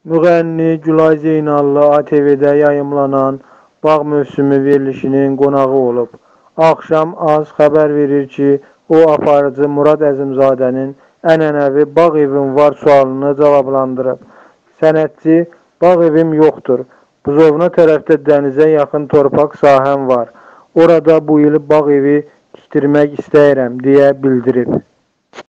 Müğənni Gülay Zeynallı ATV-də yayımlanan bağ mövsümü verilişinin qonağı olub. Axşam az xəbər verir ki, o aparıcı Murad Əzimzadənin ənənəvi bağ evim var sualını cavablandırıb. Sənətçi, bağ evim yoxdur. Buzovna tərəfdə dənizə yaxın torpaq sahəm var. Orada bu il bağ evi tikdirmək istəyirəm, deyə bildirib.